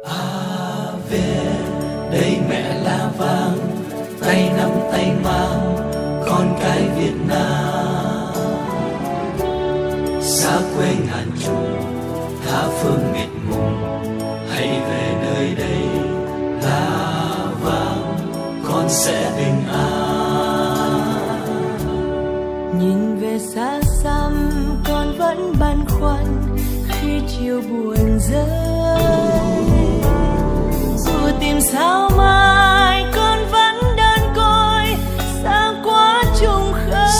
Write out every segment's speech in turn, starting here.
Ave, đây mẹ lá vàng, tay nắm tay mang con cái Việt Nam. Xa quê ngàn trùng, tha phương mịt mùng, hãy về nơi đây, lá vàng con sẽ bình an. Nhìn về xa xăm con vẫn băn khoăn khi chiều buồn rơi, dù tìm sao mai con vẫn đơn côi xa quá trùng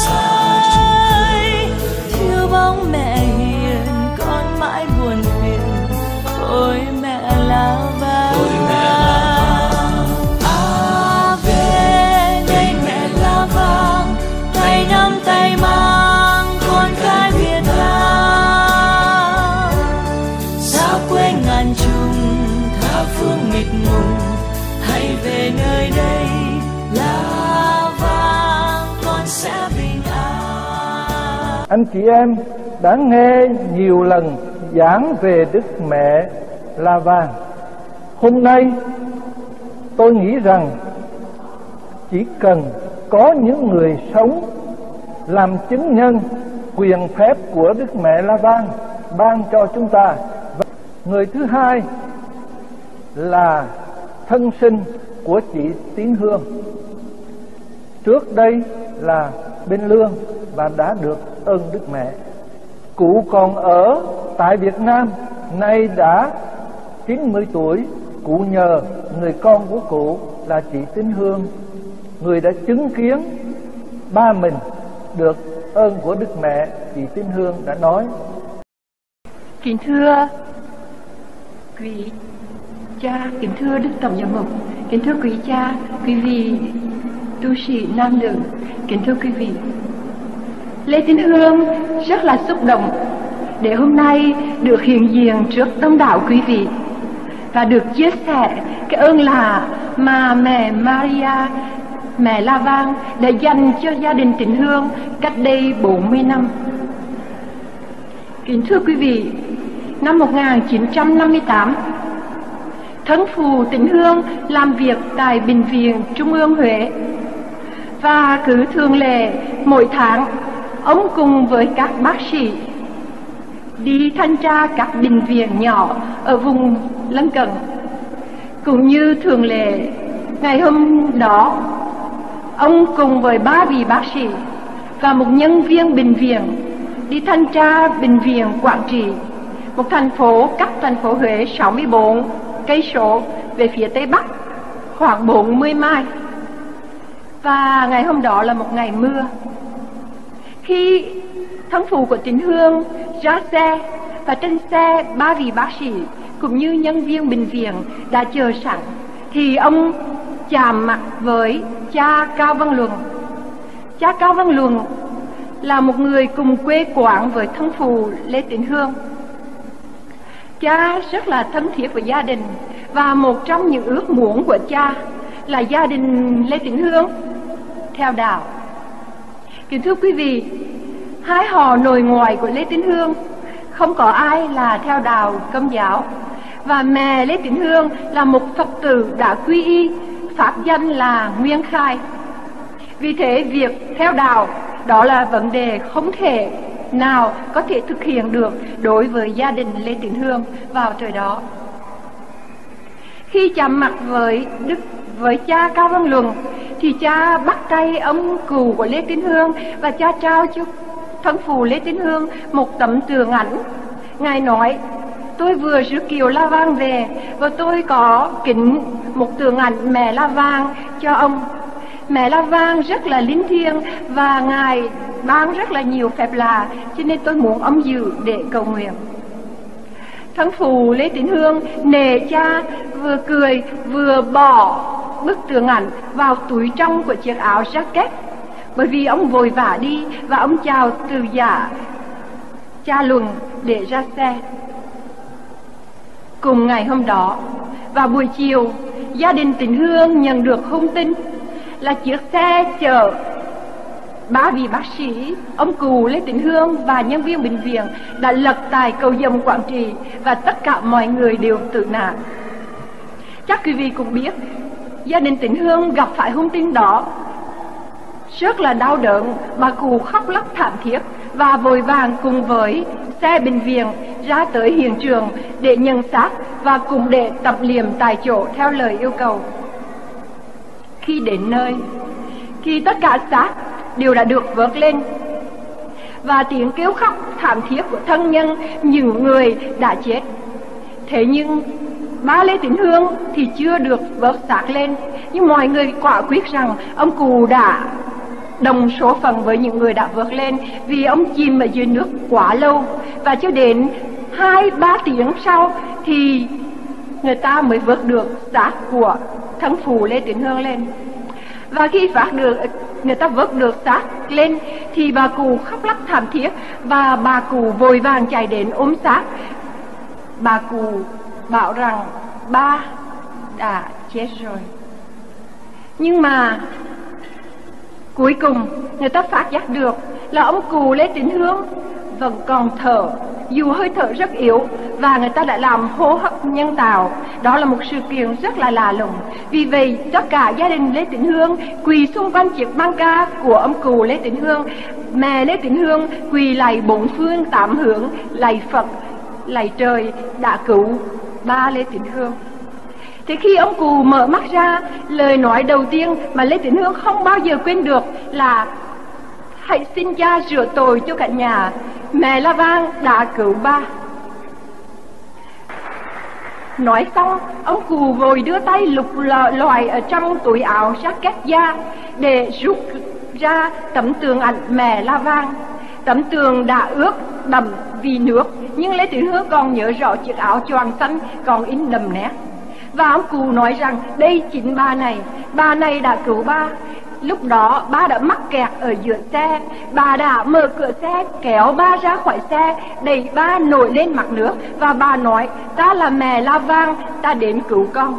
khơi. Thiếu bóng mẹ hiền con mãi buồn phiền, ôi mẹ lá vàng. Ave, đây mẹ lá vàng, tay nắm tay mang con cái Việt Nam. Xa quê ngàn trùng, tha phương mịt mùng, hãy về nơi đây, lá vàng con sẽ bình an. Anh chị em đã nghe nhiều lần giảng về Đức Mẹ La Vàng. Hôm nay tôi nghĩ rằng chỉ cần có những người sống làm chứng nhân quyền phép của Đức Mẹ La Vàng ban cho chúng ta. Người thứ hai là thân sinh của chị Tiến Hương. Trước đây là bên Lương và đã được ơn Đức Mẹ. Cụ còn ở tại Việt Nam, nay đã 90 tuổi. Cụ nhờ người con của cụ là chị Tín Hương, người đã chứng kiến ba mình được ơn của Đức Mẹ. Chị Tín Hương đã nói: Kính thưa quý cha, kính thưa Đức Tổng Giám mục, kính thưa quý cha, quý vị tu sĩ nam nữ, kính thưa quý vị, Lê Tín Hương rất là xúc động để hôm nay được hiện diện trước đông đảo quý vị và được chia sẻ cái ơn lạ mà mẹ Maria, mẹ La Vàng đã dành cho gia đình Tín Hương cách đây 40 năm. Kính thưa quý vị, năm 1958, thân phụ Tín Hương làm việc tại Bệnh viện Trung ương Huế, và cứ thường lệ mỗi tháng ông cùng với các bác sĩ đi thanh tra các bệnh viện nhỏ ở vùng lân cận. Cũng như thường lệ, ngày hôm đó ông cùng với 3 vị bác sĩ và một nhân viên bệnh viện đi thanh tra bệnh viện Quảng Trị, một thành phố cách thành phố Huế 64 cây số về phía tây bắc, khoảng 40 mai. Và ngày hôm đó là một ngày mưa. Khi thân phụ của Tín Hương ra xe, và trên xe 3 vị bác sĩ cũng như nhân viên bệnh viện đã chờ sẵn, thì ông chạm mặt với cha Cao Văn Luận. Cha Cao Văn Luận là một người cùng quê quán với thân phụ Lê Tín Hương. Cha rất là thân thiết với gia đình, và một trong những ước muốn của cha là gia đình Lê Tín Hương theo đạo. Kính thưa quý vị, hai họ nội ngoại của Lê Tín Hương không có ai là theo đạo Công giáo, và mẹ Lê Tín Hương là một Phật tử đã quy y, pháp danh là Nguyên Khai. Vì thế việc theo đạo đó là vấn đề không thể nào có thể thực hiện được đối với gia đình Lê Tín Hương vào thời đó. Khi chạm mặt với cha Cao Văn Luận, thì cha bắt tay ông cụ của Lê Tín Hương và cha trao cho thân phụ Lê Tín Hương một tấm tượng ảnh. Ngài nói: tôi vừa rước kiệu La Vàng về và tôi có kính một tượng ảnh mẹ La Vàng cho ông. Mẹ La Vàng rất là linh thiêng và Ngài ban rất là nhiều phép lạ, cho nên tôi muốn ông giữ để cầu nguyện. Thân phụ Lê Tín Hương nể cha, vừa cười vừa bỏ bức tượng ảnh vào túi trong của chiếc áo jacket, bởi vì ông vội vã đi và ông chào từ giả cha Luận để ra xe. Cùng ngày hôm đó, vào buổi chiều, gia đình Tín Hương nhận được thông tin là chiếc xe chở 3 vị bác sĩ, ông cụ Lê Tín Hương và nhân viên bệnh viện đã lật tại cầu Dầm Quảng Trị, và tất cả mọi người đều tử nạn. Chắc quý vị cũng biết, gia đình Tịnh Hương gặp phải hung tin đó rất là đau đớn. Bà cụ khóc lóc thảm thiết và vội vàng cùng với xe bệnh viện ra tới hiện trường để nhận xác và cùng để tập liệm tại chỗ theo lời yêu cầu. Khi đến nơi, khi tất cả xác đều đã được vớt lên và tiếng kêu khóc thảm thiết của thân nhân những người đã chết, thế nhưng ba Lê Tịnh Hương thì chưa được vớt xác lên. Nhưng mọi người quả quyết rằng ông cụ đã đồng số phận với những người đã vớt lên, vì ông chìm ở dưới nước quá lâu, và cho đến 2-3 tiếng sau thì người ta mới vớt được xác của thân phụ Lê Tịnh Hương lên. Và khi người ta vớt được xác lên thì bà cụ khóc lóc thảm thiết, và bà cụ vội vàng chạy đến ôm xác. Bà cụ bảo rằng ba đã chết rồi. Nhưng mà cuối cùng người ta phát giác được là ông cụ Lê Tịnh Hương vẫn còn thở, dù hơi thở rất yếu, và người ta đã làm hô hấp nhân tạo. Đó là một sự kiện rất là lạ lùng. Vì vậy tất cả gia đình Lê Tịnh Hương quỳ xung quanh chiếc băng ca của ông cụ Lê Tịnh Hương. Mẹ Lê Tịnh Hương quỳ lạy bốn phương tám hướng, lạy Phật, lạy trời đã cứu ba Lê Tịnh Hương. Thì khi ông cụ mở mắt ra, lời nói đầu tiên mà Lê Tịnh Hương không bao giờ quên được là: hãy xin cha rửa tội cho cả nhà, mẹ La Vang đã cứu ba. Nói xong, ông cụ vội đưa tay lục loại ở trong túi áo jacket da để rút ra tấm tường ảnh mẹ La Vang. Tấm tường đã ướt đậm vì nước, nhưng Lê Tịnh Hương còn nhớ rõ chiếc áo choàng xanh còn in đậm nét. Và ông cụ nói rằng đây chính bà này đã cứu ba. Lúc đó ba đã mắc kẹt ở giữa xe, bà đã mở cửa xe, kéo ba ra khỏi xe, đẩy ba nổi lên mặt nước, và bà nói: ta là mẹ La Vang, ta đến cứu con.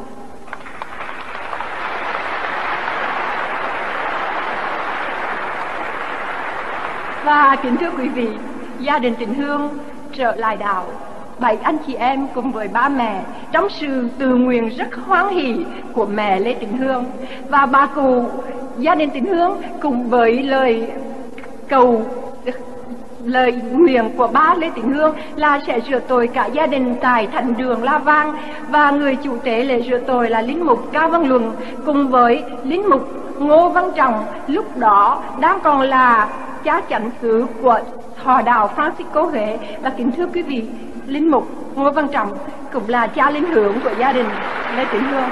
Và kính thưa quý vị, gia đình Tịnh Hương trở lại đạo, 7 anh chị em cùng với ba mẹ trong sự tự nguyện rất hoan hỷ của mẹ Lê Tịnh Hương. Và bà cụ gia đình Tịnh Hương cùng với lời nguyện của ba Lê Tịnh Hương là sẽ rửa tội cả gia đình tại thánh đường La Vang. Và người chủ trì lễ rửa tội là linh mục Cao Văn Luận cùng với linh mục Ngô Văn Trọng, lúc đó đang còn là cha chánh xứ của Thọ đạo Francisco Huế. Và kính thưa quý vị, linh mục Ngô Văn Trọng cũng là cha linh hướng của gia đình Lê Tịnh Hương.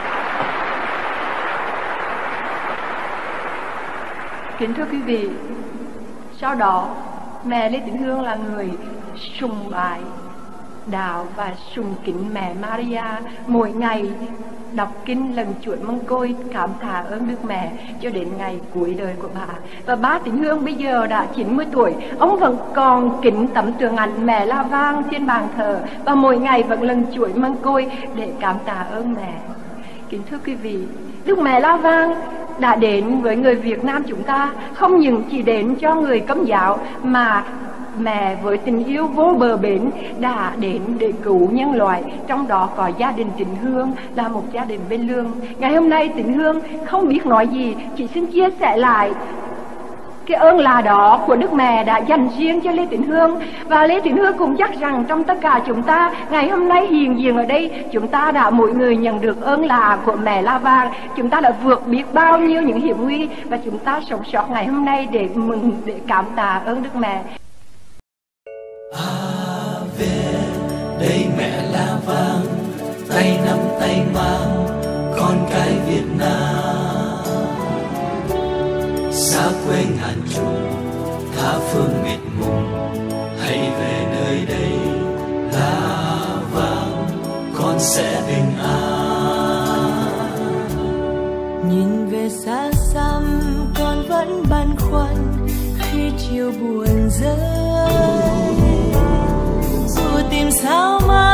Kính thưa quý vị, sau đó mẹ Lê Tịnh Hương là người sùng bái đạo và sùng kính mẹ Maria, mỗi ngày đọc kinh lần chuỗi măng côi cảm tạ ơn Đức Mẹ cho đến ngày cuối đời của bà. Và ba Tịnh Hương bây giờ đã 90 tuổi, ông vẫn còn kính tấm tượng ảnh mẹ La Vang trên bàn thờ, và mỗi ngày vẫn lần chuỗi măng côi để cảm tạ ơn mẹ. Kính thưa quý vị, Đức Mẹ La Vang đã đến với người Việt Nam chúng ta không những chỉ đến cho người Công giáo, mà mẹ với tình yêu vô bờ bến đã đến để cứu nhân loại, trong đó có gia đình Tịnh Hương là một gia đình bên lương. Ngày hôm nay Tịnh Hương không biết nói gì, chỉ xin chia sẻ lại cái ơn là đó của Đức Mẹ đã dành riêng cho Lê Tịnh Hương. Và Lê Tịnh Hương cũng chắc rằng trong tất cả chúng ta ngày hôm nay hiện diện ở đây, chúng ta đã mỗi người nhận được ơn là của mẹ La Vang. Chúng ta đã vượt biết bao nhiêu những hiểm nguy, và chúng ta sống sót ngày hôm nay để mừng, để cảm tạ ơn Đức Mẹ. Về đây mẹ La Vang, tay nắm tay mang con cái Việt Nam, xa quê ngàn trùng tha phương mịt mùng, hãy về nơi đây La Vang, con sẽ bình an. Nhìn về xa xăm con vẫn băn khoăn khi chiều buồn rơi, dù tìm sao mà